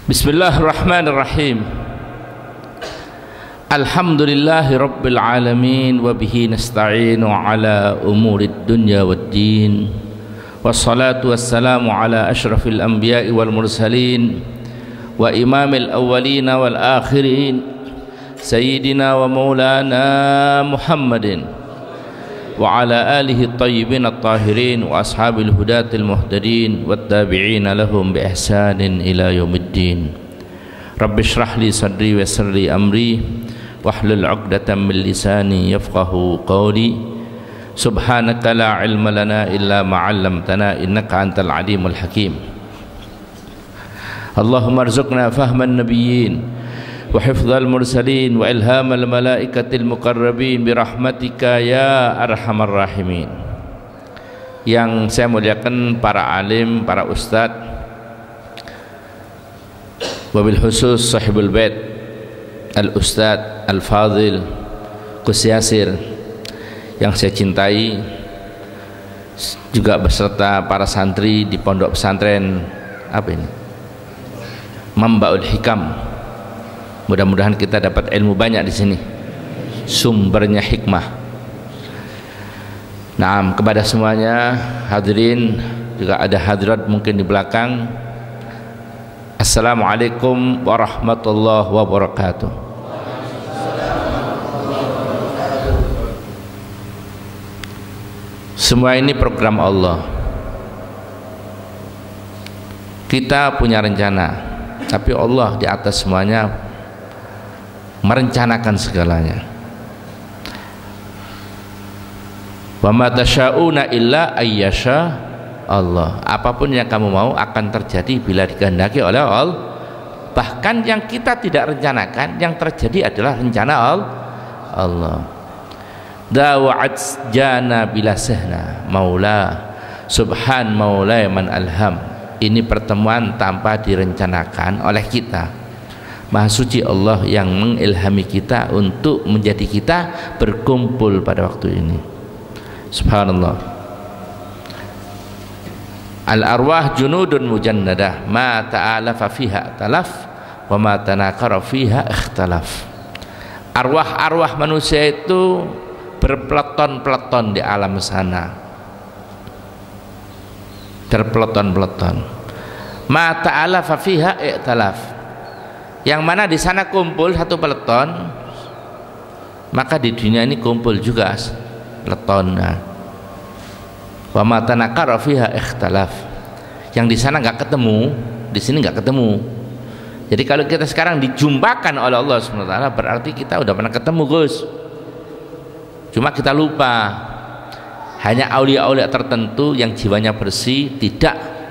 Bismillahirrahmanirrahim. Alhamdulillahi rabbil alamin wa bihi nasta'inu ala umurid dunya waddin. Wassalatu wassalamu ala asyrafil anbiya'i wal mursalin wa imamil awwalin wal akhirin sayyidina wa maulana Muhammadin wa ala alihi at-tayyibin at-tahirin wa ashabil hudatil muhtadin wat tabi'in lahum bi ihsanin ila yaumiddin. Rabbi shrah li sadri wa yassir li amri wahlul 'uqdatam min lisani yafqahu qawli. Subhanaka la ilma lana illa ma 'allamtana innaka antal alimul hakim. Allahumma arzuqna fahman nabiyyin wa hifdzal mursalin wa ilhamal malaikatil muqarrabin birahmatika ya arhamar rahimin. Yang saya muliakan para alim, para ustadz, wabil khusus sahibul bait al ustadz al fadil Gus Yasir yang saya cintai, juga beserta para santri di pondok pesantren apa ini, Mambaul Hikam. Mudah-mudahan kita dapat ilmu banyak di sini. Sumbernya hikmah. Naam, kepada semuanya hadirin, juga ada hadirat mungkin di belakang. Assalamualaikum warahmatullahi wabarakatuh. Semua ini program Allah. Kita punya rencana, tapi Allah di atas semuanya merencanakan segalanya. Wa ma tasyauna illa ayyasha Allah. Apapun yang kamu mau akan terjadi bila dikehendaki oleh Allah. Bahkan yang kita tidak rencanakan, yang terjadi adalah rencana Allah. Dawa'at jana bila sehna maula subhan maula man alham. Ini pertemuan tanpa direncanakan oleh kita. Maha suci Allah yang mengilhami kita untuk menjadi kita berkumpul pada waktu ini. Subhanallah. Al arwah junudun mujannadah ma ta'alafa fiha talaf wa ma tanakara fiha ikhtalaf. Arwah-arwah manusia itu berpeleton-peleton di alam sana, berpeleton-peleton. Ma ta'alafa fiha ikhtalaf, yang mana di sana kumpul satu peleton, maka di dunia ini kumpul juga peleton. Wa ma tanakara fiha ikhtalaf, yang di sana nggak ketemu, di sini nggak ketemu. Jadi kalau kita sekarang dijumpakan oleh Allah SWT, berarti kita udah pernah ketemu, Gus. Cuma kita lupa. Hanya aulia-aulia tertentu yang jiwanya bersih, tidak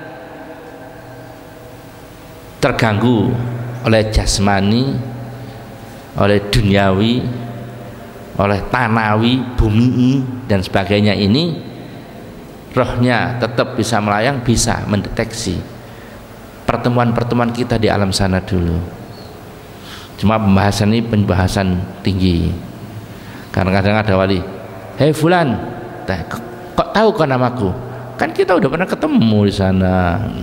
terganggu oleh jasmani, oleh duniawi, oleh tanawi, bumi dan sebagainya, ini rohnya tetap bisa melayang, bisa mendeteksi. Pertemuan-pertemuan kita di alam sana dulu. Cuma pembahasan ini pembahasan tinggi. Karena kadang ada wali, hei fulan, kok tahu kan namaku? Kan kita udah pernah ketemu di sana.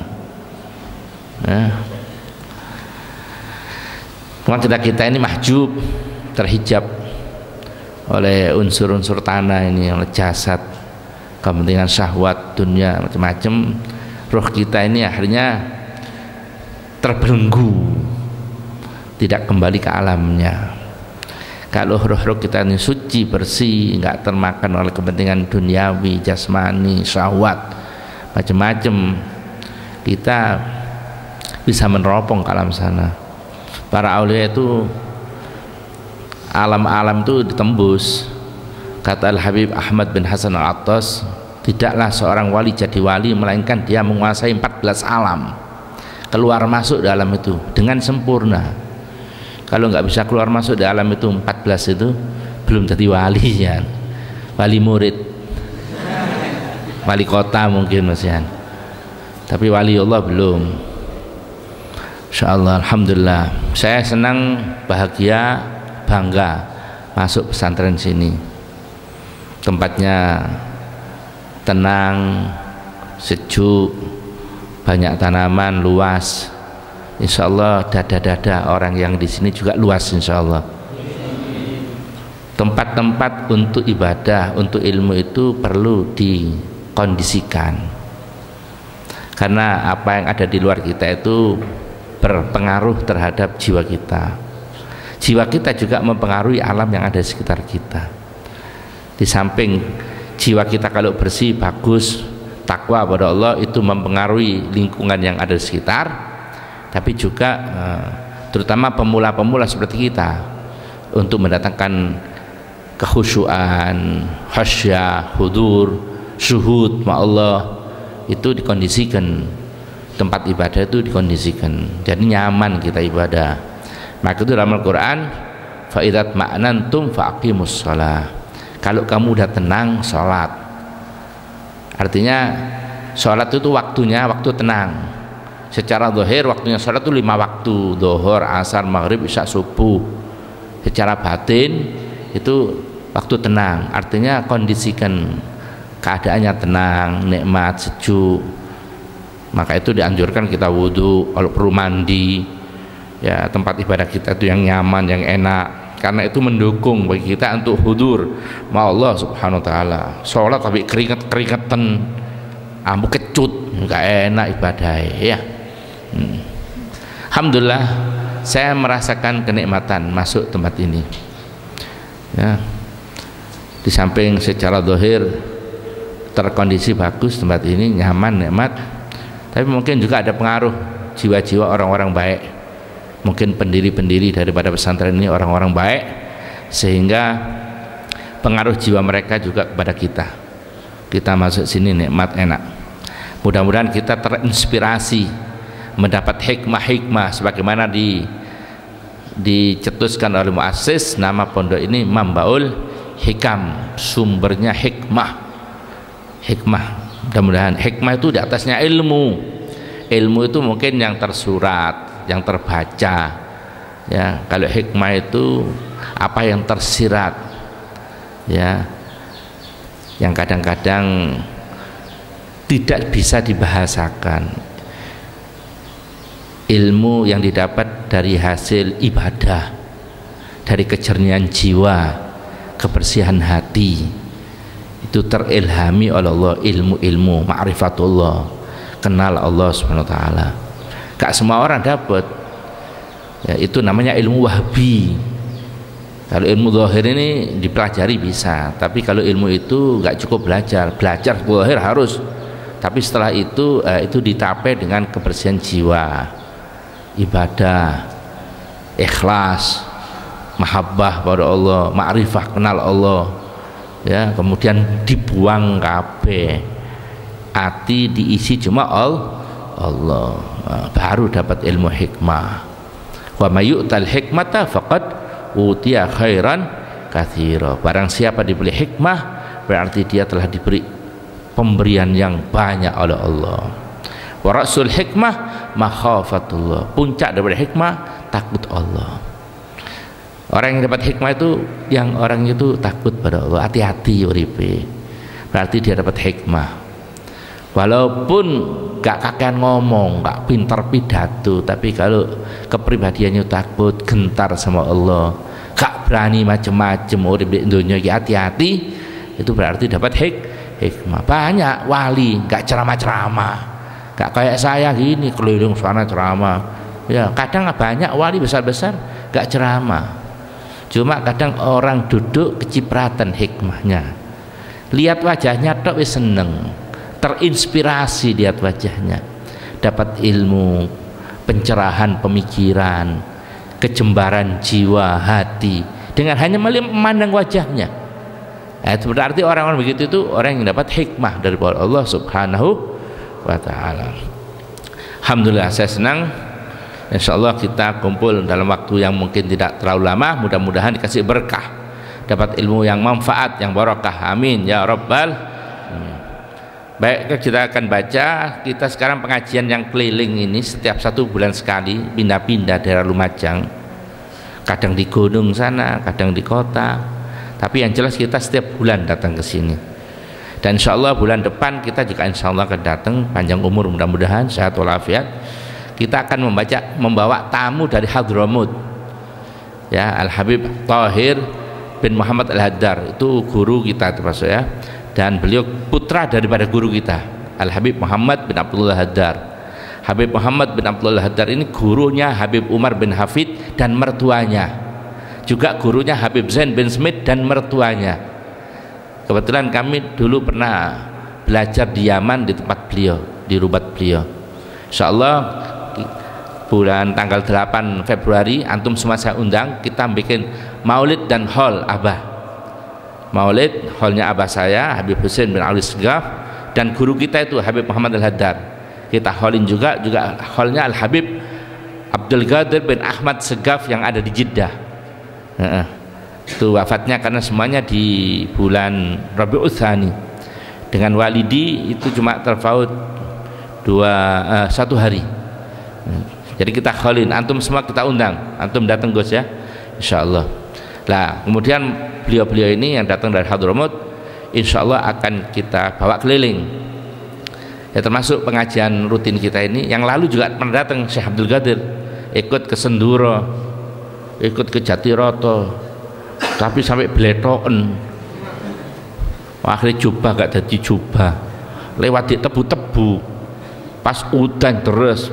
Cuma kita ini mahjub, terhijab oleh unsur-unsur tanah ini, oleh jasad, kepentingan syahwat dunia macam-macam. Roh kita ini akhirnya terbelenggu, tidak kembali ke alamnya. Kalau roh-roh kita ini suci, bersih, nggak termakan oleh kepentingan duniawi, jasmani, syahwat macam-macam, kita bisa meneropong ke alam sana. Para aulia itu alam-alam itu ditembus. Kata Al-Habib Ahmad bin Hasan Al-Attas, tidaklah seorang wali jadi wali melainkan dia menguasai 14 alam, keluar masuk dalam itu dengan sempurna. Kalau nggak bisa keluar masuk di alam itu 14 itu belum jadi wali ya. Wali murid, wali kota mungkin masihan, tapi wali Allah belum. Insyaallah, alhamdulillah. Saya senang, bahagia, bangga masuk pesantren sini. Tempatnya tenang, sejuk, banyak tanaman, luas, Insya Allah dada-dada orang yang di sini juga luas, insya Allah. Tempat-tempat untuk ibadah, untuk ilmu itu perlu dikondisikan, karena apa yang ada di luar kita itu berpengaruh terhadap jiwa kita. Jiwa kita juga mempengaruhi alam yang ada di sekitar kita. Di samping jiwa kita kalau bersih, bagus, takwa pada Allah, itu mempengaruhi lingkungan yang ada di sekitar, tapi juga terutama pemula-pemula seperti kita, untuk mendatangkan kekhusyuan, khasyah, hudur, syuhud ma Allah, itu dikondisikan. Tempat ibadah itu dikondisikan jadi nyaman kita ibadah. Maka itu dalam Al-Quran, fa idzat ma'nantum faqimus shalah, kalau kamu udah tenang, sholat. Artinya sholat itu waktunya waktu tenang. Secara zahir waktunya sholat itu 5 waktu, zuhur, asar, maghrib, isya, subuh. Secara batin itu waktu tenang, artinya kondisikan keadaannya tenang, nikmat, sejuk. Maka itu dianjurkan kita wudhu, kalau perlu mandi, ya tempat ibadah kita itu yang nyaman, yang enak, karena itu mendukung bagi kita untuk hudur ma Allah subhanahu wa ta'ala. Sholat tapi keringet-keringetan, ambu kecut, nggak enak ibadah ya. Alhamdulillah saya merasakan kenikmatan masuk tempat ini ya. Di samping secara zahir terkondisi bagus tempat ini, nyaman, nikmat, tapi mungkin juga ada pengaruh jiwa-jiwa orang-orang baik. Mungkin pendiri-pendiri daripada pesantren ini orang-orang baik, sehingga pengaruh jiwa mereka juga kepada kita. Kita masuk sini nikmat, enak. Mudah-mudahan kita terinspirasi, mendapat hikmah-hikmah sebagaimana dicetuskan oleh muassis nama pondok ini Mambaul Hikam, sumbernya hikmah. Mudah-mudahan hikmah itu di atasnya ilmu. Ilmu itu mungkin yang tersurat, yang terbaca ya. Kalau hikmah itu apa yang tersirat ya, yang kadang-kadang tidak bisa dibahasakan. Ilmu yang didapat dari hasil ibadah, dari kejernihan jiwa, kebersihan hati, itu terilhami oleh Allah. Ilmu ma'rifatullah, kenal Allah subhanahu wa ta'ala. Gak semua orang dapat ya, itu namanya ilmu wahbi. Kalau ilmu zahir ini dipelajari bisa, tapi kalau ilmu itu gak cukup belajar zahir harus, tapi setelah itu ditapai dengan kebersihan jiwa, ibadah, ikhlas, mahabbah pada Allah, ma'rifah, kenal Allah ya. Kemudian dibuang kabeh, hati diisi cuma Allah, baru dapat ilmu hikmah. Wa may yu'tal hikmata faqad utiya khairan katsira. Barang siapa diberi hikmah, berarti dia telah diberi pemberian yang banyak oleh Allah. Wa rasul hikmah makhafatullah, puncak daripada hikmah takut Allah. Orang yang dapat hikmah itu yang orang itu takut pada Allah, hati-hati uripe, berarti dia dapat hikmah. Walaupun gak kakean ngomong, gak pintar pidato, tapi kalau kepribadiannya takut, gentar sama Allah, gak berani macem-macem urip di dunia, hati-hati, itu berarti dapat hikmah. Banyak wali gak ceramah-ceramah, gak kayak saya gini keliling sana ceramah ya. Kadang banyak wali besar-besar gak ceramah, cuma kadang orang duduk kecipratan hikmahnya, lihat wajahnya tok wis seneng, terinspirasi lihat wajahnya, dapat ilmu, pencerahan pemikiran, kejembaran jiwa hati dengan hanya memandang wajahnya. Itu berarti orang-orang begitu itu orang yang dapat hikmah dari Allah subhanahu wa ta'ala. Alhamdulillah saya senang. Insyaallah kita kumpul dalam waktu yang mungkin tidak terlalu lama, mudah-mudahan dikasih berkah, dapat ilmu yang manfaat, yang barokah, amin ya rabbal alamin. Baik, kita akan baca. Kita sekarang pengajian yang keliling ini setiap 1 bulan sekali, pindah-pindah daerah Lumajang, kadang di gunung sana, kadang di kota, tapi yang jelas kita setiap bulan datang ke sini. Dan insyaallah bulan depan kita juga insyaallah akan datang, panjang umur mudah-mudahan, sehat walafiat. kita akan membawa tamu dari Hadramut, ya, Al Habib Thahir bin Muhammad Al Haddar, itu guru kita termasuk, ya, dan beliau putra daripada guru kita Al Habib Muhammad bin Abdullah Haddar. Habib Muhammad bin Abdullah Haddar ini gurunya Habib Umar bin Hafid dan mertuanya, juga gurunya Habib Zain bin Smith dan mertuanya. Kebetulan kami dulu pernah belajar di Yaman di tempat beliau, di rubat beliau. Insyaallah bulan tanggal 8 Februari antum semua saya undang, kita bikin maulid dan hall Abah. Maulid, hallnya Abah saya Habib Husain bin Ali Segaf, dan guru kita itu Habib Muhammad Al Haddar. Kita hallin juga hallnya Al Habib Abdul Qadir bin Ahmad Segaf yang ada di Jeddah. Itu wafatnya karena semuanya di bulan Rabiul Tsani. Dengan walidi itu cuma terpaut 1 hari. Jadi kita hallin, antum semua kita undang, antum datang Gus, ya, insyaallah. Nah, kemudian beliau-beliau ini yang datang dari Hadramut insyaallah akan kita bawa keliling, ya, termasuk pengajian rutin kita ini. Yang lalu juga pernah datang Syekh Abdul Qadir, ikut ke Senduro, ikut ke Jatiroto, tapi sampai bletoken, akhirnya jubah gak jadi jubah, lewat di tebu-tebu, pas udan terus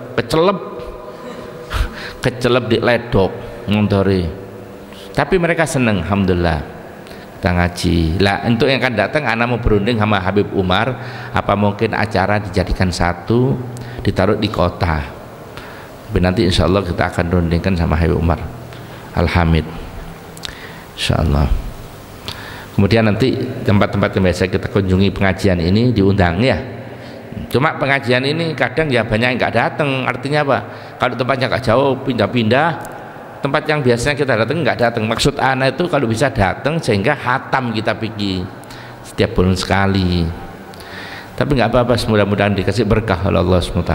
kecelep di ledok ngontori. Tapi mereka seneng, alhamdulillah, kita ngaji. Lah untuk yang akan datang, anak mau berunding sama Habib Umar, apa mungkin acara dijadikan satu, ditaruh di kota. Tapi nanti insya Allah kita akan rundingkan sama Habib Umar Al-Hamid, insya Allah. Kemudian nanti tempat-tempat yang biasa kita kunjungi pengajian ini diundang, ya. Cuma pengajian ini kadang ya banyak yang nggak datang. Artinya apa? Kalau tempatnya nggak jauh, pindah-pindah. Tempat yang biasanya kita datang nggak datang. Maksud anak itu kalau bisa datang sehingga hatam kita pergi setiap bulan sekali. Tapi nggak apa-apa, mudah-mudahan dikasih berkah oleh Allah SWT.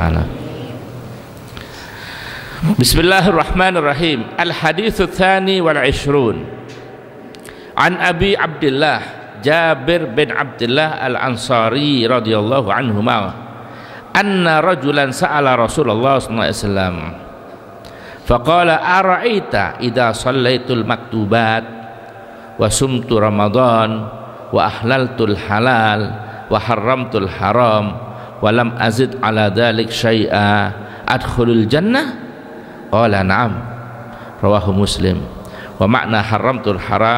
Bismillahirrahmanirrahim. Al-haditsu tsani wal 'ishrun. An Abi Abdullah Jabir bin Abdullah Al-Ansari radhiyallahu anhuma anna rajulan sa'ala Rasulullah sallallahu alaihi wasallam faqala ara'aita idza shallaitul maktubat wa sumtu ramadan wa ahlaltul halal wa haramtul haram wa lam azid ala dzalik syai'a adkhulul jannah qala na'am rawahu Muslim. Wa makna haramtul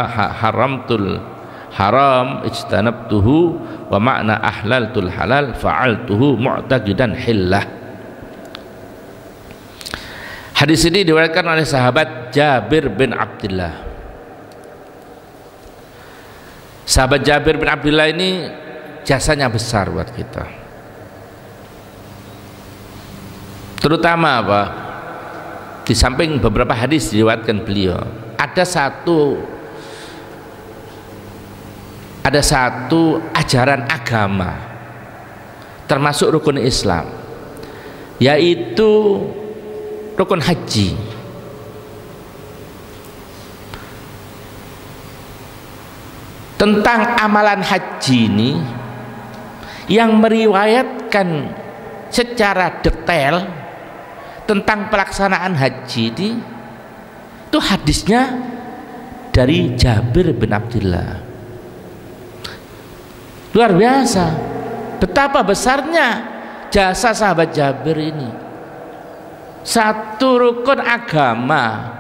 haram ijtanabtuhu wa makna ahlaltul halal fa'altuhu mu'taqidan hillah. Hadis ini diriwayatkan oleh sahabat Jabir bin Abdullah. Sahabat Jabir bin Abdullah ini jasanya besar buat kita, terutama apa? Di samping beberapa hadis diriwayatkan beliau, ada satu ajaran agama termasuk rukun Islam, yaitu rukun haji. Tentang amalan haji ini yang meriwayatkan secara detail tentang pelaksanaan haji ini, itu hadisnya dari Jabir bin Abdullah. Luar biasa betapa besarnya jasa sahabat Jabir ini. Satu rukun agama,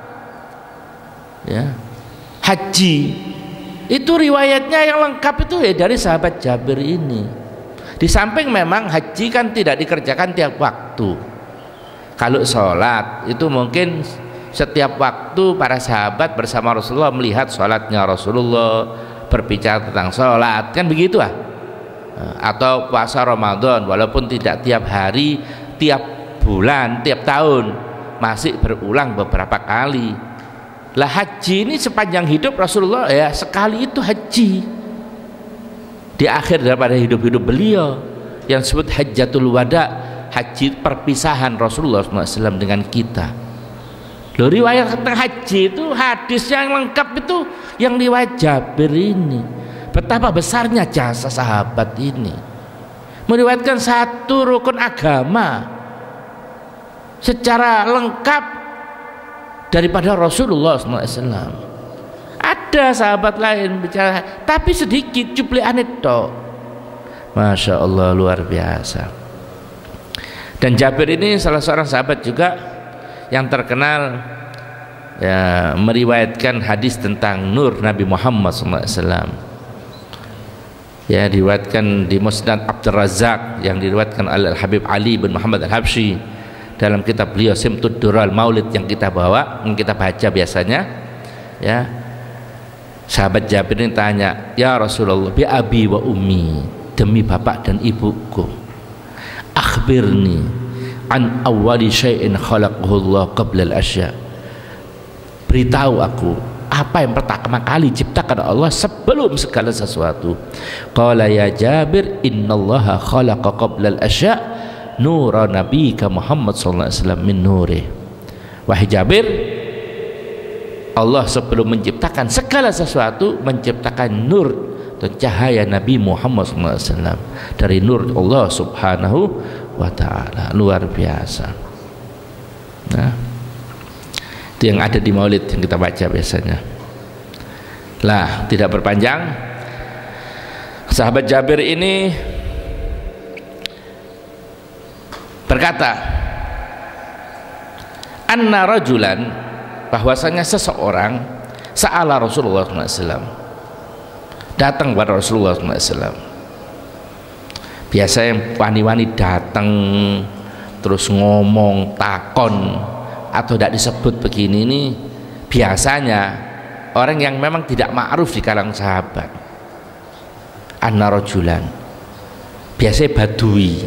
ya, haji itu riwayatnya yang lengkap itu ya dari sahabat Jabir ini. Di samping memang haji kan tidak dikerjakan tiap waktu. Kalau sholat itu mungkin setiap waktu para sahabat bersama Rasulullah melihat sholatnya Rasulullah, berbicara tentang sholat, kan begitu ah. Atau puasa Ramadan, walaupun tidak tiap hari, tiap bulan, tiap tahun, masih berulang beberapa kali. Lah haji ini sepanjang hidup Rasulullah ya sekali itu haji. Di akhir daripada hidup-hidup beliau yang disebut Hajjatul Wada, haji perpisahan Rasulullah SAW dengan kita. Loh, riwayat tentang haji itu hadis yang lengkap itu yang riwayat Jabir ini. Betapa besarnya jasa sahabat ini meriwayatkan satu rukun agama secara lengkap daripada Rasulullah SAW. Ada sahabat lain bicara, tapi sedikit cuplikan itu. Masya Allah, luar biasa. Dan Jabir ini salah seorang sahabat juga yang terkenal ya, meriwayatkan hadis tentang nur Nabi Muhammad SAW. Ya, diriwayatkan di Musnad Abdul Razak, yang diriwayatkan oleh Habib Ali bin Muhammad Al-Habsyi dalam kitab beliau Simtud Dural Maulid yang kita bawa, yang kita baca biasanya. Ya, sahabat Jabir ini tanya, ya Rasulullah, bi abi wa ummi, demi bapak dan ibuku, akhbirni an awwali syai'in khalaqahu Allah qabla al-asya, beritahu aku apa yang pertama kali diciptakan Allah sebelum segala sesuatu. Qala ya Jabir, innallaha khalaqa qabla al-asya nura nabiyika Muhammad sallallahu alaihi wasallam min nurih. Wahai Jabir, Allah sebelum menciptakan segala sesuatu menciptakan nur atau cahaya Nabi Muhammad SAW dari nur Allah Subhanahu wa ta'ala. Luar biasa. Nah, itu yang ada di maulid yang kita baca biasanya. Lah, tidak berpanjang, sahabat Jabir ini berkata, anna rajulan, bahwasanya seseorang sa'ala Rasulullah SAW, datang kepada Rasulullah SAW. Biasa yang wani-wani datang terus ngomong takon atau tidak disebut begini, ini biasanya orang yang memang tidak ma'ruf di kalangan sahabat. Anna rajulan, biasanya badui.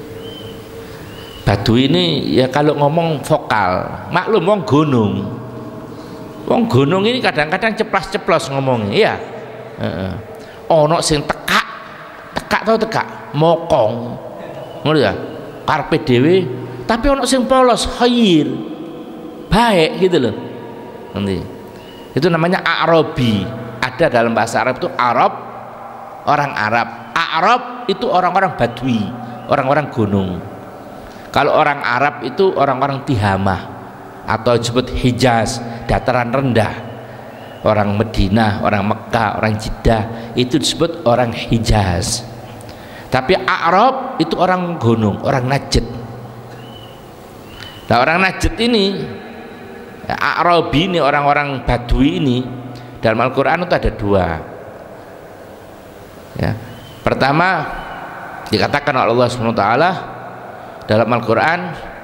Badui ini ya kalau ngomong vokal, maklum wong gunung. Wong gunung ini kadang-kadang ceplas-ceplos ngomongnya, iya. Ono sing tekak tau tekak, mokong, ngono ya, karpe dhewe, tapi ono sing polos, khair, baik gitu loh. Nanti itu namanya Arabi. Ada dalam bahasa Arab itu Arab, orang Arab. Arab itu orang-orang Badui, orang-orang gunung. Kalau orang Arab itu orang-orang Tihamah atau disebut Hijaz, dataran rendah. Orang Madinah, orang Mekah, orang Jeddah itu disebut orang Hijaz. Tapi Arab itu orang gunung, orang Najd. Nah, orang Najd ini, Arabi ini, orang-orang Badui ini, dalam Al-Quran itu ada dua. Ya. Pertama dikatakan oleh Allah SWT dalam Al-Quran,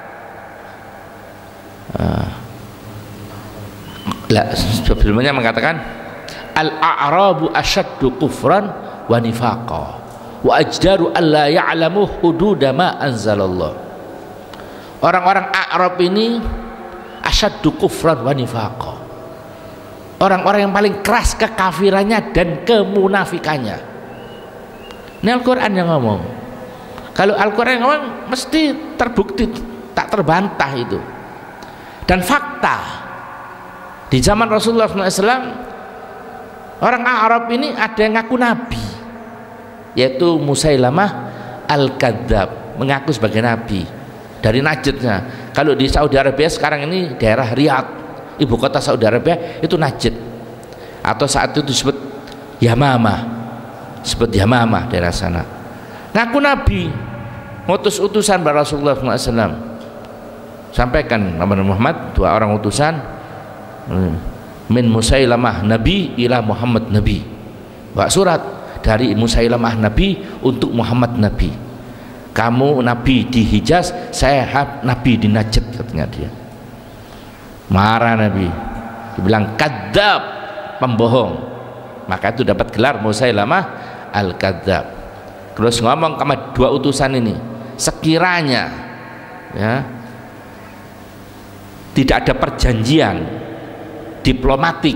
sebelumnya mengatakan al-a'rabu asyaddu kufran wa nifaqa wa ajdaru alla ya'lamu hududa ma anzalallah. Orang-orang Arab ini asyaddu kufran wa nifaqa, orang-orang yang paling keras kekafirannya dan kemunafikannya. Ini Al-Quran yang ngomong. Kalau Al-Quran yang ngomong mesti terbukti, tak terbantah itu. Dan fakta, di zaman Rasulullah SAW, orang Arab ini ada yang ngaku nabi, yaitu Musailamah Al-Kadzab, mengaku sebagai nabi dari Najdnya. Kalau di Saudi Arabia sekarang ini daerah Riyadh, ibu kota Saudi Arabia itu Najd, atau saat itu disebut Yamamah, disebut Yamamah daerah sana. Ngaku nabi, ngutus utusan pada Rasulullah SAW, sampaikan Nabi Muhammad, dua orang utusan, min Musailamah nabi ila Muhammad nabi, bawa surat dari Musailamah nabi untuk Muhammad nabi. Kamu nabi di Hijaz, saya nabi di Najd, katanya dia. Marah Nabi, dibilang kadzab, pembohong. Maka itu dapat gelar Musailamah Al-Kadzab. Terus ngomong sama dua utusan ini, sekiranya ya tidak ada perjanjian diplomatik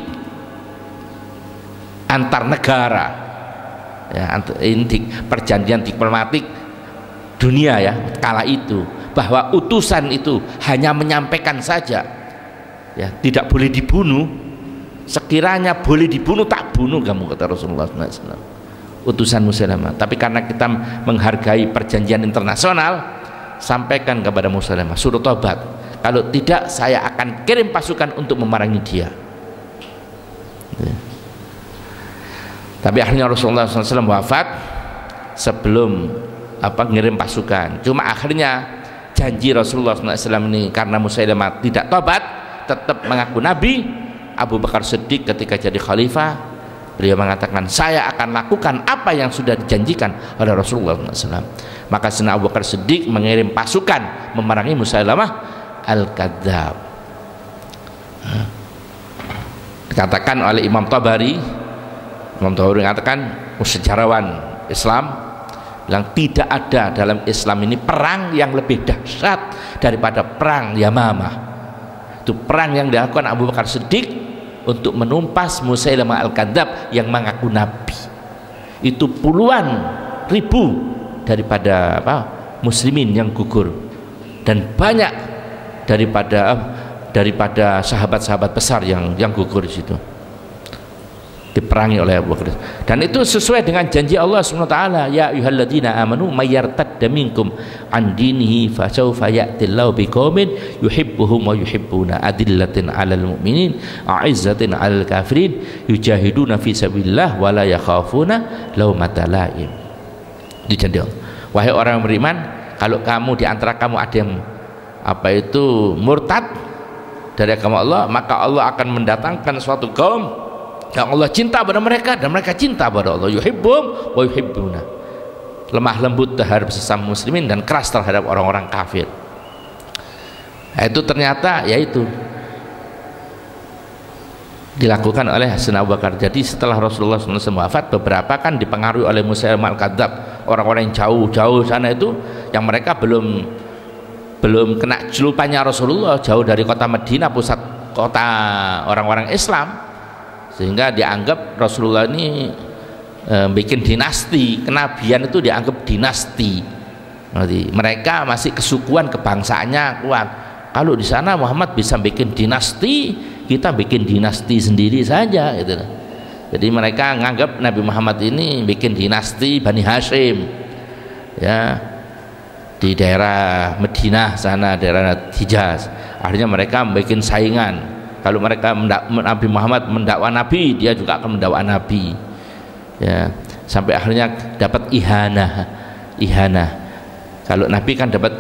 antar negara, ya, ini perjanjian diplomatik dunia ya kala itu, bahwa utusan itu hanya menyampaikan saja, ya, tidak boleh dibunuh. Sekiranya boleh dibunuh, tak bunuh kamu, kata Rasulullah SAW, utusan Musailamah. Tapi karena kita menghargai perjanjian internasional, sampaikan kepada Musailamah, suruh tobat. Kalau tidak, saya akan kirim pasukan untuk memerangi dia. Tapi akhirnya Rasulullah SAW wafat sebelum ngirim pasukan. Cuma akhirnya janji Rasulullah SAW ini, karena Musailamah tidak tobat, tetap mengaku Nabi. Abu Bakar Siddiq ketika jadi khalifah, beliau mengatakan, saya akan lakukan apa yang sudah dijanjikan oleh Rasulullah SAW. Maka Sayyidina Abu Bakar Siddiq mengirim pasukan memerangi Musailamah Al-Kadzab. Dikatakan oleh Imam Tabari mengatakan, sejarawan Islam bilang, tidak ada dalam Islam ini perang yang lebih dahsyat daripada perang Yamamah. Itu perang yang dilakukan Abu Bakar Siddiq untuk menumpas Musailamah Al-Kadzab yang mengaku Nabi. Itu puluhan ribu daripada muslimin yang gugur, dan banyak daripada sahabat-sahabat besar yang gugur di situ, diperangi oleh Abu Bakar. Dan itu sesuai dengan janji Allah SWT, ya ayyuhalladzina amanu may yartadda minkum an dinihi fasawfa ya'tillahu biqaumin yuhibbuhum wa yuhibbuna adillatin 'alal mu'minin a'izzatin 'alal kafirin yujahiduna fi sabilillah wa la yakhafuna laumata laim. Dijanji Allah, wahai orang yang beriman, kalau kamu di antara kamu ada yang murtad dari agama Allah, maka Allah akan mendatangkan suatu kaum yang Allah cinta pada mereka dan mereka cinta pada Allah. Yuhibbum wa yuhibbuna, lemah lembut terhadap sesama muslimin dan keras terhadap orang-orang kafir. Itu ternyata yaitu dilakukan oleh Sayyidina Abu Bakar. Jadi setelah Rasulullah SAW wafat, beberapa kan dipengaruhi oleh Musailamah Al-Kadzab, orang-orang yang jauh-jauh sana itu, yang mereka belum kena julupannya Rasulullah, jauh dari kota Madinah, pusat kota orang-orang Islam, sehingga dianggap Rasulullah ini bikin dinasti. Kenabian itu dianggap dinasti. Mereka masih kesukuan, kebangsaannya kuat. Kalau di sana Muhammad bisa bikin dinasti, kita bikin dinasti sendiri saja gitu. Jadi mereka menganggap Nabi Muhammad ini bikin dinasti Bani Hashim, ya, di daerah Madinah sana, daerah Hijaz. Akhirnya mereka bikin saingan. Kalau mereka Nabi Muhammad mendakwa Nabi, dia juga akan mendakwa Nabi, ya, sampai akhirnya dapat ihanah. Kalau Nabi kan dapat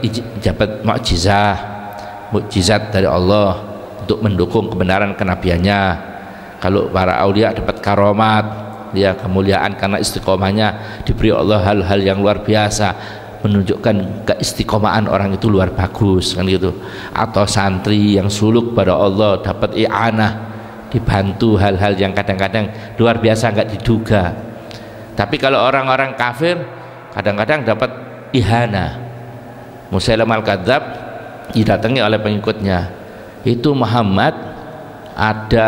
mukjizat dari Allah untuk mendukung kebenaran kenabiannya. Kalau para aulia dapat karomat, ya, kemuliaan karena istiqomahnya, diberi Allah hal-hal yang luar biasa, menunjukkan keistiqomahan orang itu luar bagus, kan gitu. Atau santri yang suluk pada Allah dapat i'anah, dibantu hal-hal yang kadang-kadang luar biasa, nggak diduga. Tapi kalau orang-orang kafir kadang-kadang dapat ihana. Musailamah Al-Kadzab didatangi oleh pengikutnya, itu Muhammad ada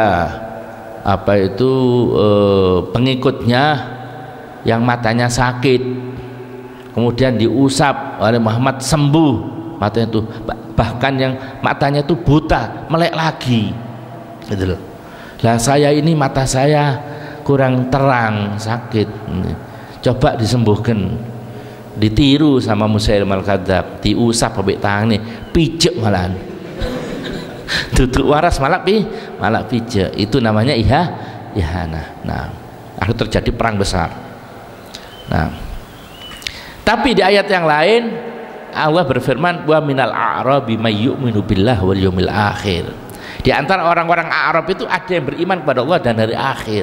pengikutnya yang matanya sakit, kemudian diusap oleh Muhammad, sembuh matanya itu, bahkan yang matanya itu buta melek lagi gitu loh. Lah saya ini mata saya kurang terang, sakit, coba disembuhkan. Ditiru sama Musailamah Al-Kadzab, diusap sampai tangannya pijak malahan. Duduk waras malah pijak. Itu namanya ihanah. Nah, akhirnya terjadi perang besar. Nah, tapi di ayat yang lain Allah berfirman, wa minal a'rabi may yu'minu billah wal yawmil akhir. Di antara orang-orang Arab itu ada yang beriman kepada Allah dan hari akhir.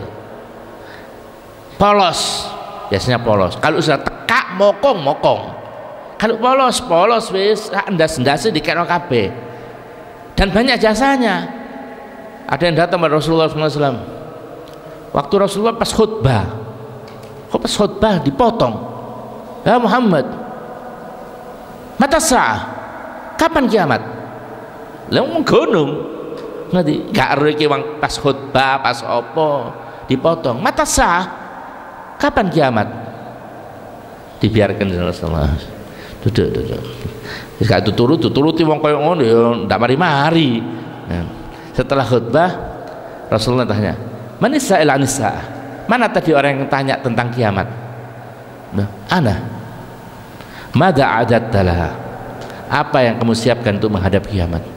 Polos, biasanya polos. Kalau sudah tekak mokong. Kalau polos wis endas-endase dikekno kabeh. Dan banyak jasanya. Ada yang datang kepada Rasulullah SAW waktu Rasulullah pas khutbah dipotong. Ya Muhammad, mata sa'ah, kapan kiamat? Lah gunung nanti gak reki wong pas khutbah, pas opo dipotong. Mata sa'ah, kapan kiamat? Dibiarkan Rasulullah. Duduk. Gak turuti wong koyo ngono ya ndak mari-mari. Nah, setelah khutbah Rasulullah tanya, "Man sa'il 'anis sa'ah?" Mana tadi orang yang tanya tentang kiamat? Nah, ana. Madza a'adta laha? Apa yang kamu siapkan untuk menghadap kiamat?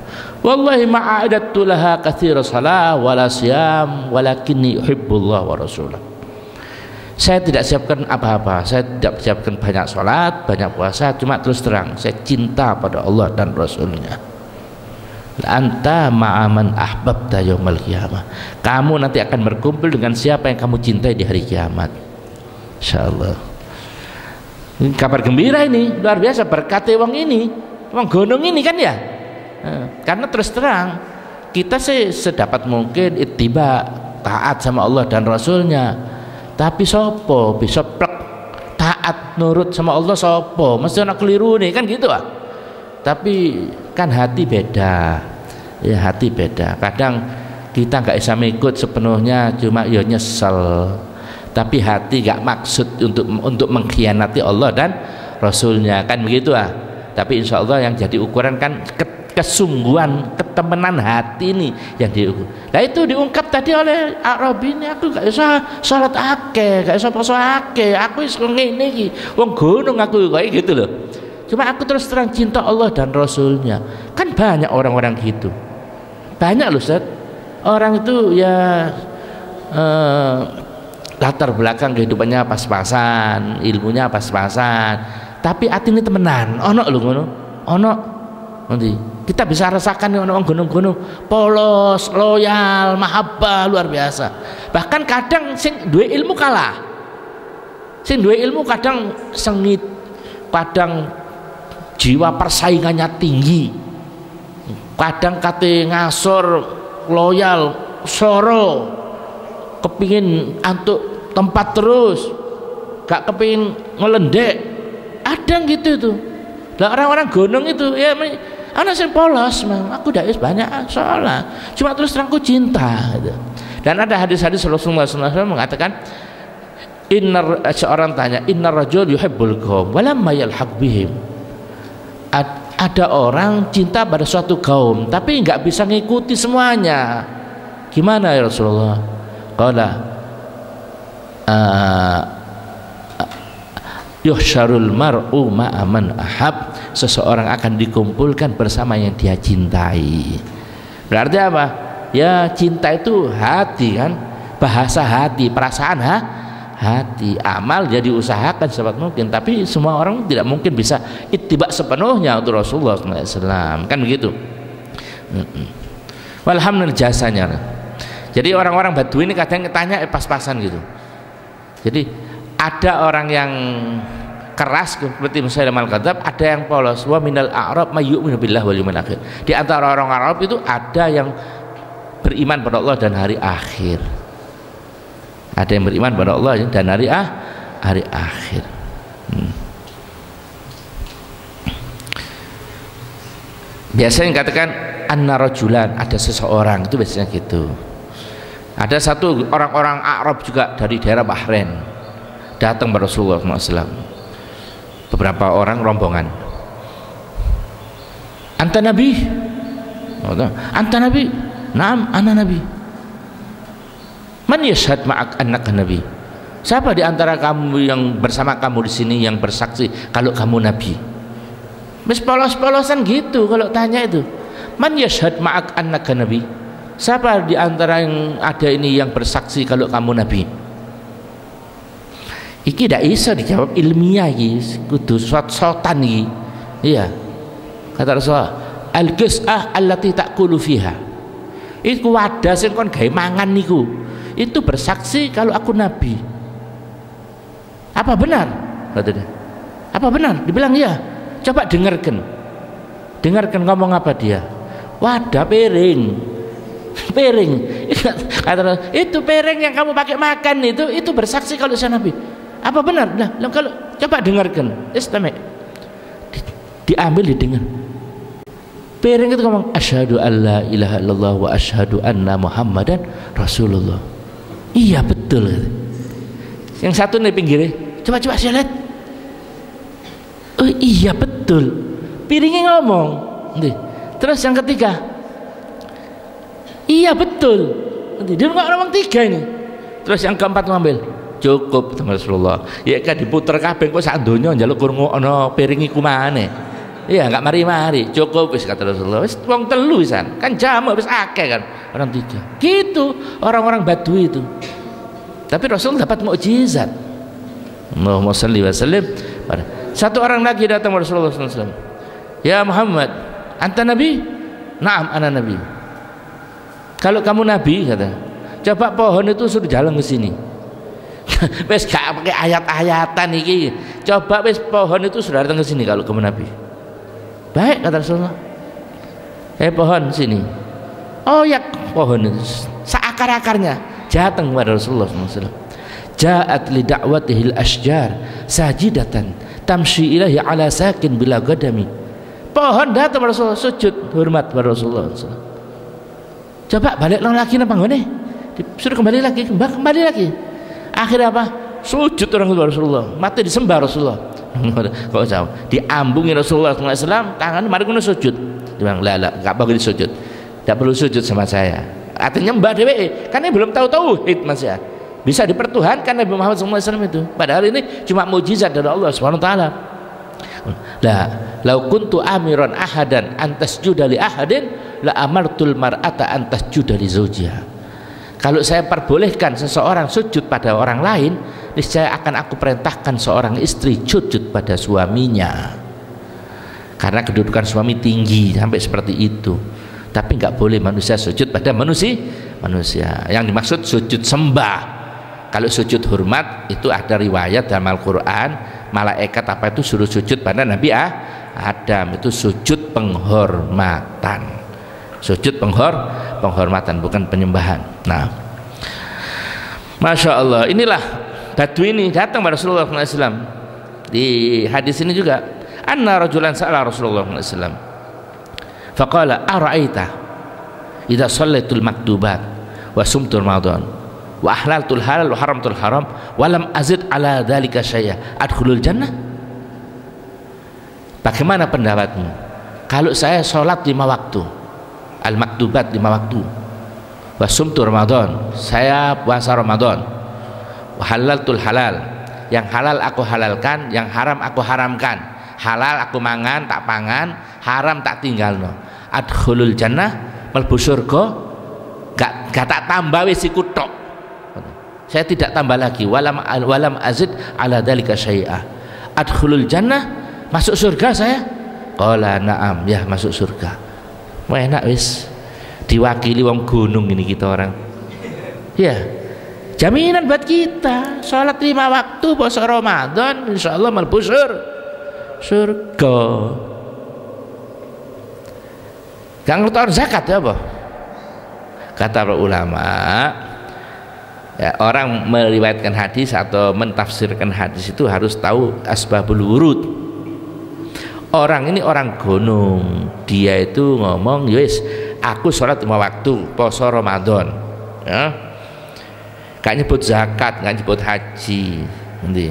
Wallahi ma'adattu laha katsira shalah wala siyam walakinni uhibbullah wa rasulah. Saya tidak siapkan apa-apa, saya tidak siapkan banyak sholat, banyak puasa, cuma terus terang saya cinta pada Allah dan Rasulnya. Anta ma'aman ahbabta yaumal qiyamah. Kamu nanti akan berkumpul dengan siapa yang kamu cintai di hari kiamat. Insyaallah. Ini kabar gembira ini, luar biasa berkati wong ini, wong gunung ini kan ya. Karena terus terang kita sih sedapat mungkin ittiba, taat sama Allah dan Rasulnya. Tapi sopo bisa plek taat nurut sama Allah sopo mesti anak keliru nih kan gitu ah. Tapi kan hati beda ya, hati beda. Kadang kita nggak bisa mengikut sepenuhnya, cuma ya nyesel, tapi hati nggak maksud untuk mengkhianati Allah dan Rasulnya kan begitu ah. Tapi insya Allah yang jadi ukuran kan kesungguhan, ketemenan hati ini yang diukur. Nah itu diungkap tadi oleh Arabi ini, aku gak bisa salat akeh, gak bisa poso akeh, aku wis ngene iki wong gunung aku kayak gitu loh. Cuma aku terus terang cinta Allah dan Rasulnya. Kan banyak orang-orang gitu, banyak loh Ustaz. Orang itu ya latar belakang kehidupannya pas-pasan, ilmunya pas-pasan, tapi hati ini temenan. Ono lho ngono, ono nanti kita bisa rasakan orang gunung-gunung polos, loyal, mahabbah luar biasa. Bahkan kadang sing duwe ilmu kalah, sing duwe ilmu kadang sengit, kadang jiwa persaingannya tinggi, kadang kate ngasor, loyal, soro, kepingin antuk tempat terus, gak kepingin ngelendek, ada gitu itu. Lah orang-orang gunung itu ya anak yang polos, aku tidak banyak sholat, cuma terus terangku cinta gitu. Dan ada hadis-hadis Rasulullah SAW mengatakan, seorang tanya, innar rajul yuhibbul qaum walamma yalhaq bihim. Ada orang cinta pada suatu kaum tapi nggak bisa ngikuti semuanya. Gimana ya Rasulullah? Qala yuhsyarul mar'u ma'aman ahab. Seseorang akan dikumpulkan bersama yang dia cintai. Berarti apa? Ya cinta itu hati kan, bahasa hati, perasaan hati. Amal jadi usahakan sedapat mungkin, tapi semua orang tidak mungkin bisa ittiba sepenuhnya untuk Rasulullah SAW kan begitu. Walhamdulillah jasanya. Jadi orang-orang Badui ini kadang tanya pas-pasan gitu. Jadi ada orang yang keras seperti Musailamah al-Kadzdzab, ada yang polos. Wa minal a'rab may yu'minu billahi wal yawmil akhir. Di antara orang Arab itu ada yang beriman pada Allah dan hari akhir. Ada yang beriman pada Allah dan hari akhir. Biasanya katakan anna rajulan, ada seseorang, itu biasanya gitu. Ada satu orang-orang Arab juga dari daerah Bahrain datang pada Rasulullah SAW. Beberapa orang rombongan. Anta Nabi? Anta Nabi? Naam, ana Nabi. Man yashhad ma'ak annaka Nabi? Siapa di antara kamu yang bersama kamu di sini yang bersaksi kalau kamu Nabi? Mes polos-polosan gitu kalau tanya itu. Man yashhad ma'ak annaka Nabi? Siapa di antara yang ada ini yang bersaksi kalau kamu Nabi? Iki tidak bisa dijawab ilmiah iki, kudu sot-sotan iki. Iya. Kata Rasulullah, al-qis'ah allati ta'kulu fiha. Iku wadah sing kon gawe mangan niku. Itu bersaksi kalau aku nabi. Apa benar? Katanya. Apa benar? Dibilang iya. Coba dengarkan. Dengarkan ngomong apa dia. Wadah piring. Piring. Kata itu piring yang kamu pakai makan itu bersaksi kalau saya nabi. Apa benar? Nah, kalau coba dengarkan, istami. Diambil didengar. Piring itu ngomong asyhadu alla ilaha illallah wa asyhadu anna muhammadan rasulullah. Iya betul. Yang satu nih pinggirnya, coba saya lihat. Oh iya betul. Piringnya ngomong. Terus yang ketiga, iya betul. Dia ngomong tiga ini. Terus yang keempat ngambil. Cukup sama Rasulullah. Ya kan diputer kabeh kok sak donya njaluk krungu ana piring iku maneh. Iya, enggak mari-mari, cukup wis kata Rasulullah. Wis wong telu wisan. Kan jamak wis akeh kan, orang 3. Gitu orang-orang Badui itu. Tapi Rasul dapat mukjizat. Allahumma shalli wa sallim. Satu orang lagi datang kepada Rasulullah SAW. Ya Muhammad, anta nabi? Naam, ana nabi. Kalau kamu nabi, kata, coba pohon itu suruh jalan ke sini. Wes gak pakai ayat-ayatan iki. Coba wes pohon itu sudah datang ke sini kalau kamu nabi. Baik kata Rasulullah. Pohon sini. Oh ya pohon itu seakar-akarnya datang kepada Rasulullah SAW. Ja'at li da'watihil asjar sajidatan tamshi ilahi ala sakin bila gadami. Pohon datang kepada Rasulullah, sujud hormat kepada Rasulullah SAW. Coba balik lagi napa nggone? Disuruh kembali lagi. Akhirnya apa? Sujud orang kepada Rasulullah, mati disembah Rasulullah. Kok jauh? Diambungi Rasulullah SAW, tangan mari kono sujud. Dia bilang, "La, enggak perlu sujud. Enggak perlu sujud sama saya." Artinya mbah dhewe, karena belum tahu tauhid Mas ya. Bisa dipertuhankan Nabi Muhammad SAW itu. Padahal ini cuma mukjizat dari Allah Subhanahu wa taala. La, lau kuntu amiran ahadan antas judali ahadin la amartul mar'ata antas judali zawjiha. Kalau saya perbolehkan seseorang sujud pada orang lain, niscaya akan aku perintahkan seorang istri sujud pada suaminya. Karena kedudukan suami tinggi sampai seperti itu. Tapi nggak boleh manusia sujud pada manusia. Yang dimaksud sujud sembah. Kalau sujud hormat itu ada riwayat dalam Al-Quran, malaikat apa itu suruh sujud pada Nabi Adam, itu sujud penghormatan. Sujud penghormatan, bukan penyembahan. Nah, Masya Allah, inilah Badui ini datang pada Rasulullah SAW. Di hadis ini juga, anna rajulan sa'ala Rasulullah SAW. Faqala ara'aita idza shallaitul maktubat wa sumtu ramadan wa ahlaltul halal wa haramtul haram wa lam azid ala dzalika syai'a adkhulul jannah. Bagaimana pendapatmu kalau saya sholat 5 waktu, al maktubat 5 waktu, wa sumtu ramadan, saya puasa Ramadan, wa halaltul halal, yang halal aku halalkan, yang haram aku haramkan, halal aku mangan tak pangan, haram tak tinggalno, adkhulul jannah, mlebu surga, gak tak tambah wis iku tok, saya tidak tambah lagi, walam azid ala dzalika syai'a, adkhulul jannah, masuk surga saya. Qala na'am, ya masuk surga. Wah enak wis, diwakili wong gunung ini kita orang ya, jaminan buat kita sholat 5 waktu puasa Ramadan insyaallah mlebu surga. Gak ngerti zakat ya apa? Kata para ulama ya, orang meriwayatkan hadis atau mentafsirkan hadis itu harus tahu asbabul wurud. Orang ini orang gunung, dia itu ngomong yes aku sholat 5 waktu puasa Ramadan ya, gak nyebut zakat, gak nyebut haji. Nanti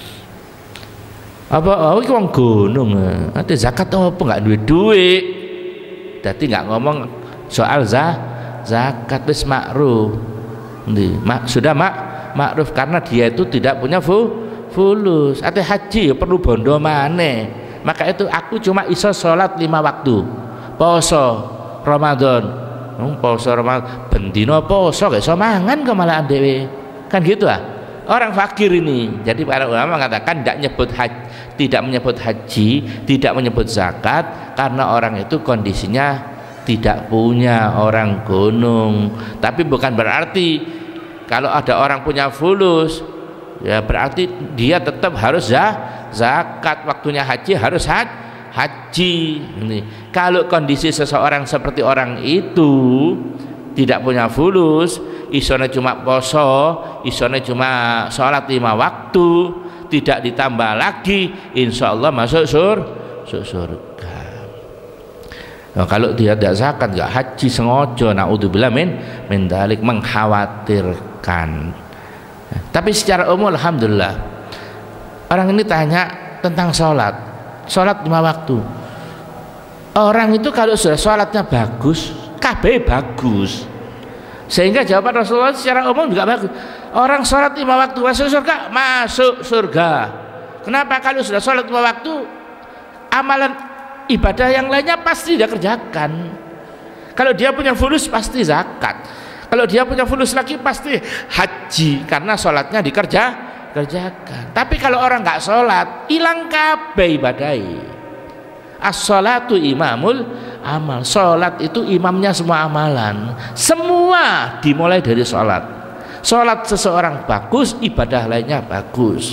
apa iki wong gunung ada zakat apa gak duit jadi gak ngomong soal zakat wis makruh. Sudah makruf karena dia itu tidak punya fulus. Ate haji ya perlu bondo maneh. Maka itu aku cuma iso sholat 5 waktu poso Ramadan. Poso Ramadan bendino poso gak iso mangan kok malah dhewe. Kan gitu orang fakir ini. Jadi para ulama mengatakan tidak menyebut haji, tidak menyebut zakat karena orang itu kondisinya tidak punya, orang gunung. Tapi bukan berarti kalau ada orang punya fulus ya berarti dia tetap harus zakat, waktunya haji harus haji. Kalau kondisi seseorang seperti orang itu tidak punya fulus, isone cuma poso, isone cuma sholat 5 waktu, tidak ditambah lagi, insya Allah masuk surga. Nah, kalau dia tidak zakat, nggak haji sengaja, naudzubillah min dzalik, mengkhawatirkan. Tapi secara umum alhamdulillah orang ini tanya tentang sholat 5 waktu. Orang itu kalau sudah sholatnya bagus, KB bagus, sehingga jawaban Rasulullah secara umum juga bagus. Orang sholat 5 waktu masuk surga. Kenapa? Kalau sudah sholat 5 waktu amalan ibadah yang lainnya pasti dia kerjakan. Kalau dia punya fulus pasti zakat. Kalau dia punya fulus lagi pasti haji, karena sholatnya dikerjakan. Tapi kalau orang nggak sholat, hilang kabeh ibadai. As-sholatu imamul amal. Sholat itu imamnya semua amalan. Semua dimulai dari sholat. Sholat seseorang bagus, ibadah lainnya bagus.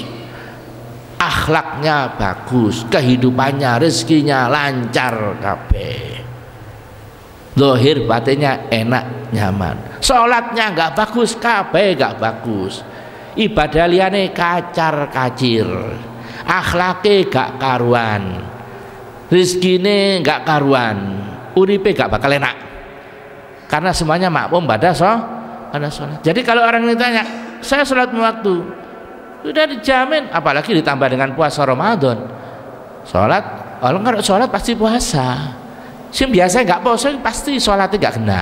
Akhlaknya bagus, kehidupannya, rezekinya lancar kabeh. Zahir batinnya enak, nyaman. Sholatnya nggak bagus, kabeh nggak bagus. Ibadah liane kacar kacir, akhlake gak karuan, rizkine gak karuan, uripe gak bakal enak. Karena semuanya makmum pada sholat. Jadi kalau orang ini tanya, saya sholat waktu, sudah dijamin. Apalagi ditambah dengan puasa Ramadan. Sholat, kalau nggak sholat pasti puasa. Sing biasa nggak puasa pasti sholatnya nggak kena.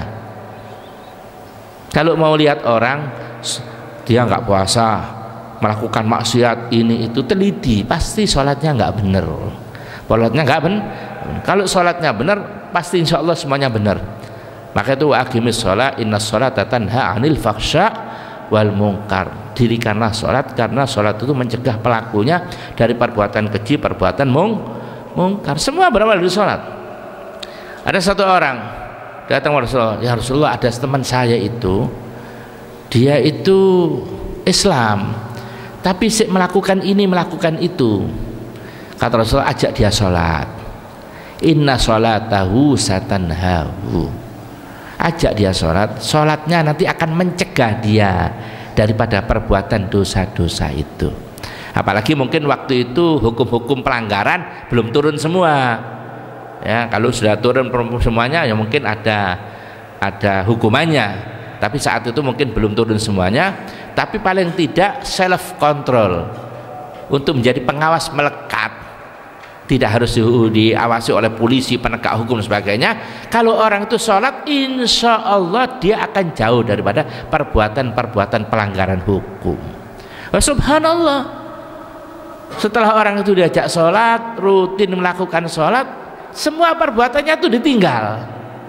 Kalau mau lihat orang dia nggak puasa, melakukan maksiat ini itu, teliti, pasti sholatnya nggak bener. Sholatnya nggak bener. Kalau sholatnya bener, pasti insya Allah semuanya bener. Maka itu aqimis sholat, inna sholata tanha anil faksha wal munkar. Dirikanlah sholat, karena sholat itu mencegah pelakunya dari perbuatan keji, perbuatan mungkar. Semua berawal dari sholat. Ada satu orang datang kepada Rasulullah, ya Rasulullah, ada teman saya itu, dia itu Islam, tapi melakukan ini melakukan itu. Kata Rasulullah, ajak dia sholat. Inna sholatahu satanhahu. Ajak dia sholat, sholatnya nanti akan mencegah dia daripada perbuatan dosa-dosa itu. Apalagi mungkin waktu itu hukum-hukum pelanggaran belum turun semua. Ya, kalau sudah turun semuanya ya mungkin ada hukumannya, tapi saat itu mungkin belum turun semuanya. Tapi paling tidak self control untuk menjadi pengawas melekat, tidak harus diawasi oleh polisi, penegak hukum dan sebagainya. Kalau orang itu sholat, insya Allah dia akan jauh daripada perbuatan-perbuatan pelanggaran hukum. Subhanallah, setelah orang itu diajak sholat, rutin melakukan sholat, semua perbuatannya itu ditinggal.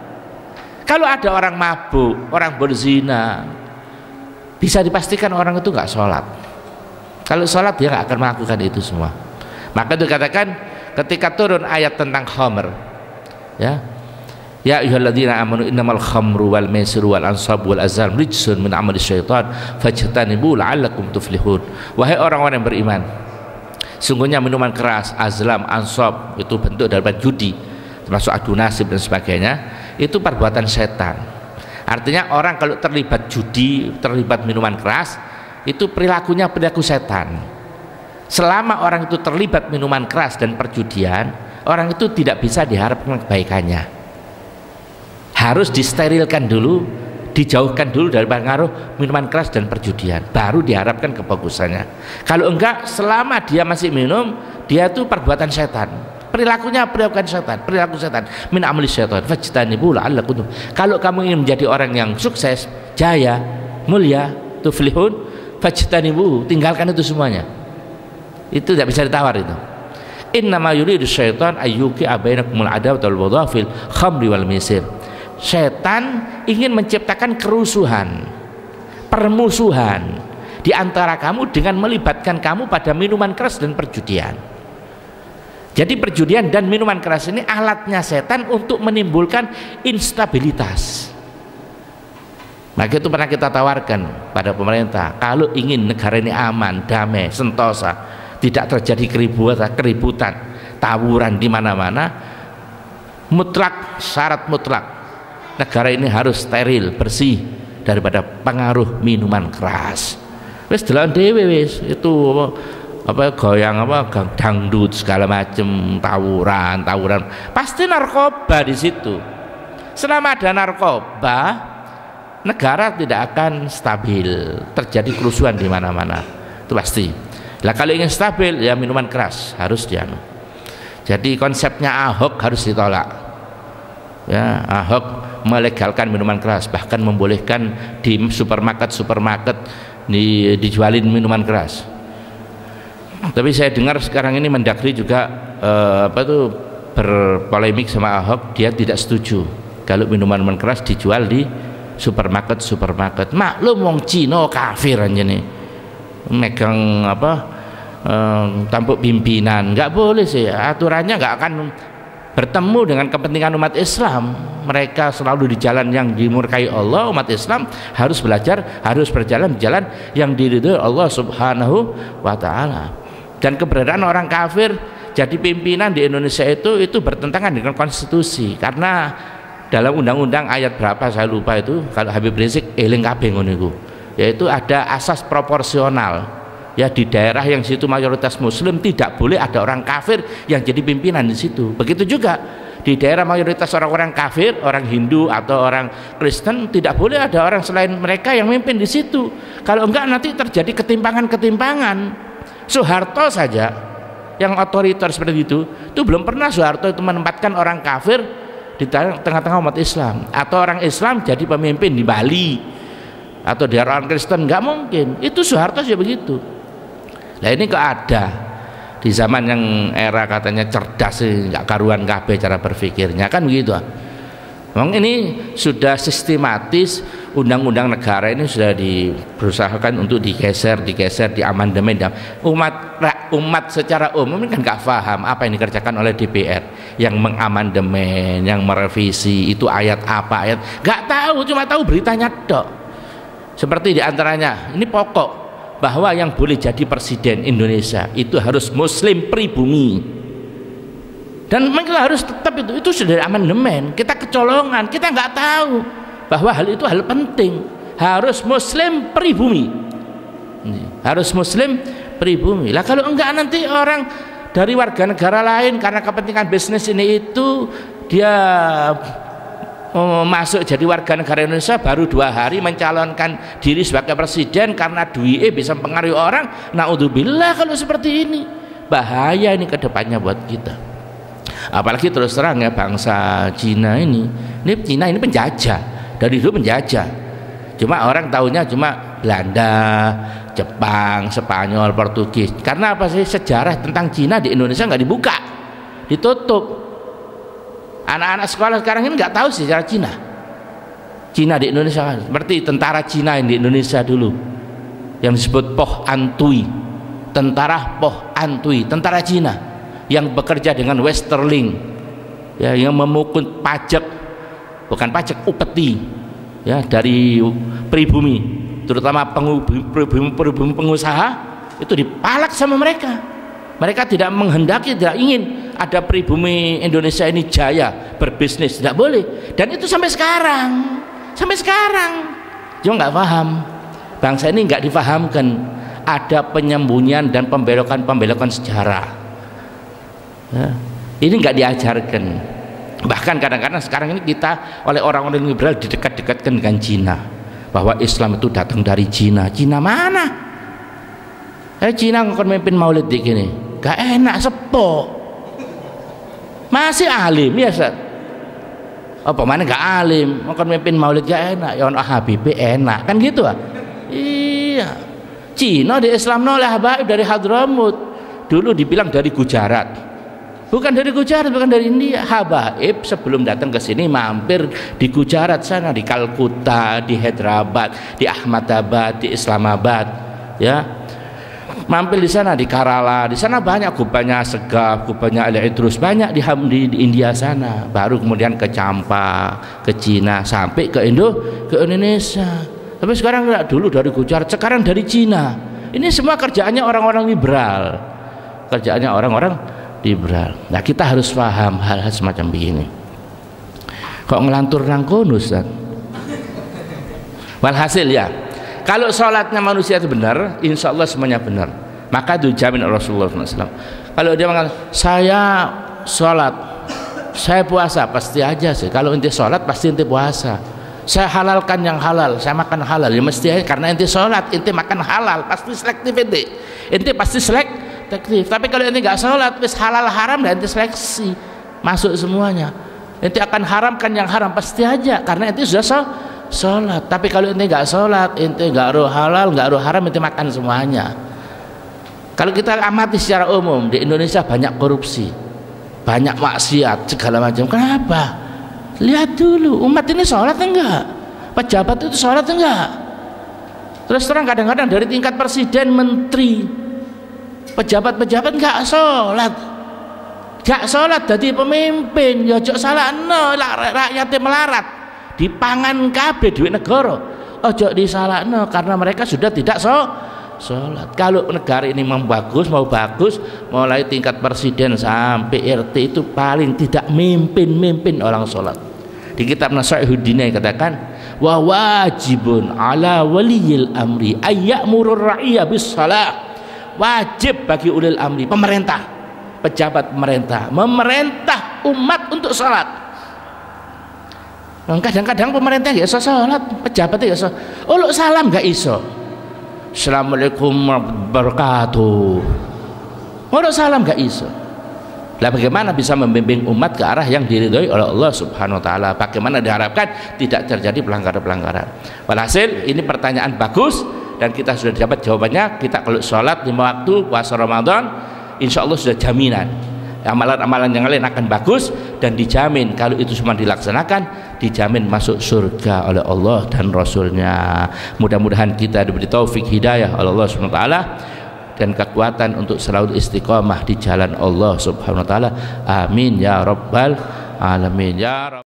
Kalau ada orang mabuk, orang berzina, bisa dipastikan orang itu nggak sholat. Kalau sholat dia nggak akan melakukan itu semua. Maka itu katakan ketika turun ayat tentang khamr, ya ayyuhalladzina amanu innamal khamru wal maisiru wal ansabu wal azlam rijsun min amali syaitan fajtanibu la'allakum tuflihun. Wahai orang-orang yang beriman, sungguhnya minuman keras, azlam, ansab itu bentuk daripada judi, termasuk adu nasib dan sebagainya, itu perbuatan setan. Artinya orang kalau terlibat judi, terlibat minuman keras, itu perilakunya perilaku setan. Selama orang itu terlibat minuman keras dan perjudian, orang itu tidak bisa diharapkan kebaikannya. Harus disterilkan dulu, dijauhkan dulu dari pengaruh minuman keras dan perjudian, baru diharapkan kebagusannya. Kalau enggak, selama dia masih minum, dia itu perbuatan setan, perilakunya perilaku setan, min amali syaitan fajtanibu la'allakum. Kalau kamu ingin menjadi orang yang sukses, jaya, mulia, tuflihun, fajtanibu, tinggalkan itu semuanya. Itu tidak bisa ditawar itu. Innama yuridu syaitan ayyuki abainakumul adawata wal baghdha fil khamri wal maisir. Setan ingin menciptakan kerusuhan, permusuhan di antara kamu dengan melibatkan kamu pada minuman keras dan perjudian. Jadi perjudian dan minuman keras ini alatnya setan untuk menimbulkan instabilitas. Maka itu pernah kita tawarkan pada pemerintah, kalau ingin negara ini aman, damai, sentosa, tidak terjadi keributan, tawuran di mana-mana, mutlak, syarat mutlak, negara ini harus steril, bersih daripada pengaruh minuman keras. Wis delan dhewe wis itu apa goyang apa dangdut segala macam, tawuran pasti narkoba di situ. Selama ada narkoba, negara tidak akan stabil, terjadi kerusuhan di mana-mana, itu pasti. Lah kalau ingin stabil ya minuman keras harus dianu. Jadi konsepnya Ahok harus ditolak. Ya, Ahok melegalkan minuman keras, bahkan membolehkan di supermarket dijualin minuman keras. Tapi saya dengar sekarang ini Mendagri juga berpolemik sama Ahok, dia tidak setuju kalau minuman keras dijual di supermarket. Maklum wong Cina kafir aja nih, megang tampuk pimpinan, nggak boleh sih, aturannya nggak akan bertemu dengan kepentingan umat Islam. Mereka selalu di jalan yang dimurkai Allah. Umat Islam harus belajar, harus berjalan di jalan yang diridhoi Allah Subhanahu wa Ta'ala. Dan keberadaan orang kafir jadi pimpinan di Indonesia itu bertentangan dengan konstitusi, karena dalam undang-undang ayat berapa saya lupa itu, kalau Habib Rizik eling kabeh ngono iku, yaitu ada asas proporsional. Ya, di daerah yang situ mayoritas muslim tidak boleh ada orang kafir yang jadi pimpinan di situ. Begitu juga di daerah mayoritas orang-orang kafir, orang Hindu atau orang Kristen, tidak boleh ada orang selain mereka yang memimpin di situ. Kalau enggak nanti terjadi ketimpangan-ketimpangan. Soeharto saja yang otoriter seperti itu belum pernah Soeharto itu menempatkan orang kafir di tengah-tengah umat Islam, atau orang Islam jadi pemimpin di Bali atau di orang Kristen, nggak mungkin. Itu Soeharto saja begitu. Nah ini kok ada di zaman yang era katanya cerdas, nggak karuan kabeh cara berpikirnya, kan begitu. Memang ini sudah sistematis, undang-undang negara ini sudah berusahakan untuk digeser, di amandemen. Umat secara umum kan nggak paham apa yang dikerjakan oleh DPR, yang mengamandemen, yang merevisi itu ayat apa, ayat nggak tahu, cuma tahu beritanya dok. Seperti diantaranya ini pokok bahwa yang boleh jadi presiden Indonesia itu harus muslim pribumi, dan mereka harus tetap itu sudah amandemen. Kita kecolongan, kita nggak tahu bahwa hal itu hal penting, harus muslim pribumi, harus muslim pribumi. Lah kalau enggak nanti orang dari warga negara lain karena kepentingan bisnis ini itu dia masuk jadi warga negara Indonesia, baru 2 hari mencalonkan diri sebagai presiden karena duit bisa mempengaruhi orang. Naudzubillah kalau seperti ini, bahaya ini kedepannya buat kita. Apalagi terus terang ya, bangsa Cina ini penjajah, dari dulu penjajah. Cuma orang tahunya cuma Belanda, Jepang, Spanyol, Portugis. Karena apa sih, sejarah tentang Cina di Indonesia nggak dibuka, ditutup. Anak-anak sekolah sekarang ini nggak tahu sejarah Cina di Indonesia, seperti tentara Cina yang di Indonesia dulu yang disebut Poh Antui, tentara Poh Antui, tentara Cina yang bekerja dengan Westerling, ya, yang memukul pajak, bukan pajak, upeti, ya, dari pribumi, terutama pribumi pengusaha itu dipalak sama mereka. Mereka tidak menghendaki, tidak ingin ada pribumi Indonesia ini jaya berbisnis, tidak boleh. Dan itu sampai sekarang cuma nggak paham, bangsa ini nggak difahamkan ada penyembunyian dan pembelokan sejarah, ya, ini nggak diajarkan. Bahkan kadang-kadang sekarang ini kita oleh orang-orang liberal didekat-dekatkan dengan Cina, bahwa Islam itu datang dari Cina. Cina mana? Cina ngekon memimpin maulid di gini, gak enak, sepo masih alim ya Ustaz. Apa mana gak alim, ngekon memimpin maulid gak enak, ya ono Habib enak kan gitu ah. Iya, Cina di Islam oleh Habaib dari Hadramut, dulu dibilang dari Gujarat, bukan dari Gujarat, bukan dari India. Habaib sebelum datang ke sini mampir di Gujarat sana, di Kalkuta, di Hyderabad, di Ahmadabad, di Islamabad, ya, mampir di sana, di Kerala, di sana banyak gubanya Segaf, gubanya Ali Idrus, banyak di India sana. Baru kemudian ke Campa, ke Cina, sampai ke Indonesia. Tapi sekarang enggak, dulu dari Gujarat, sekarang dari Cina. Ini semua kerjaannya orang-orang liberal, kerjaannya orang-orang liberal. Nah kita harus paham hal-hal semacam begini. Kok ngelantur nang kono Ustaz? Walhasil ya, kalau sholatnya manusia itu benar, insya Allah semuanya benar. Maka dijamin Rasulullah SAW. Kalau dia mengatakan saya sholat, saya puasa, pasti aja sih. Kalau inti sholat pasti inti puasa. Saya halalkan yang halal, saya makan halal, ya mesti aja. Karena inti sholat, inti makan halal, pasti selektif inti. Inti pasti selektif. Tapi kalau inti nggak sholat, wis halal haram dan inti seleksi, masuk semuanya. Inti akan haramkan yang haram pasti aja, karena inti sudah sholat. Tapi kalau ente nggak sholat, ente nggak roh halal, nggak roh haram, ente makan semuanya. Kalau kita amati secara umum di Indonesia banyak korupsi, banyak maksiat segala macam. Kenapa? Lihat dulu umat ini sholat enggak, pejabat itu sholat enggak. Terus terang kadang-kadang dari tingkat presiden, menteri, pejabat-pejabat enggak sholat jadi pemimpin. Ya ojo salahno rakyatnya melarat dipangan kabeh duit negara, ojo disalahno karena mereka sudah tidak sholat. Kalau negara ini mau bagus, mulai tingkat presiden sampai RT itu paling tidak mimpin orang sholat. Di kitab Nasihuddin katakan, wa wajibun ala waliyil amri ayyamurur ra'iyya bis shalah. Wajib bagi ulil amri, pemerintah, pejabat pemerintah, memerintah umat untuk sholat. Kadang-kadang pemerintah ya iso sholat, pejabat ya iso. Uluk salam gak iso. Assalamualaikum warahmatullahi wabarakatuh. Uluk salam gak iso. Lah bagaimana bisa membimbing umat ke arah yang diridhoi oleh Allah Subhanahu wa taala? Bagaimana diharapkan tidak terjadi pelanggaran-pelanggaran. Walhasil ini pertanyaan bagus dan kita sudah dapat jawabannya. Kita kalau sholat 5 waktu puasa Ramadan, insya Allah sudah jaminan amalan-amalan yang lain akan bagus dan dijamin kalau itu semua dilaksanakan dijamin masuk surga oleh Allah dan Rasulnya. Mudah-mudahan kita diberi taufik hidayah oleh Allah Subhanahu wa taala dan kekuatan untuk selalu istiqamah di jalan Allah Subhanahu wa taala. Amin ya rabbal alamin ya rabb.